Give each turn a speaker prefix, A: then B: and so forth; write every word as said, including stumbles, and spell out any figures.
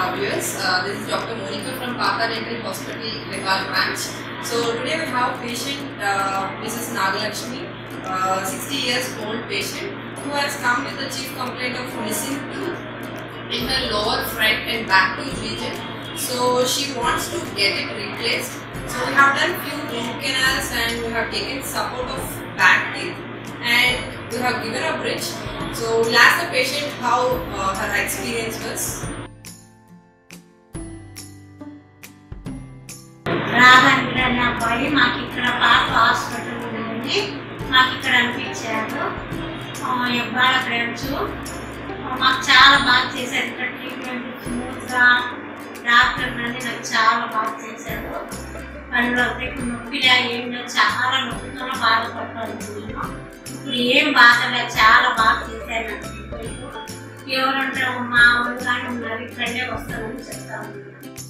A: uh, viewers. Uh, this is Doctor Monica from Partha Dental Hospital, Regal branch. So today we have a patient, uh, Missus Nagalakshmi, uh, sixty years old patient, who has come with the chief complaint of missing tooth in her lower front and back tooth region. So she wants to get it replaced. So we have done few root canals and we have taken support of back teeth and we have given a bridge. So we'll ask the patient how uh, her experience was.
B: Raghavendra అనే అబ్బాయి మాకు ఇక్కడ పాత hospital ఉంది, మాకు ఇక్కడ అనిపించారు. వాళ్ళ ఫ్రెండ్స్ మాకు చాలా బాగా చేశారు. ఇక్కడ ట్రీట్మెంట్ స్మూత్గా డాక్టర్ అన్నీ నాకు చాలా బాగా చేశారు. పనిలో ఇప్పుడు నొప్పిలా ఏంటో చాలా నొప్పితో బాధపడతాను. ఇప్పుడు ఏం బాధలే, చాలా బాగా చేశారు. నాకు ఎవరంటే మా ఊళ్ళో ఉన్నారు, ఇక్కడే వస్తామని చెప్తాను.